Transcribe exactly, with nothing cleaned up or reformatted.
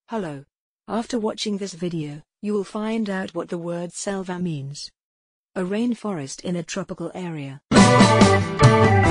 Hello. After watching this video, you will find out what the word selva means. A rainforest in a tropical area.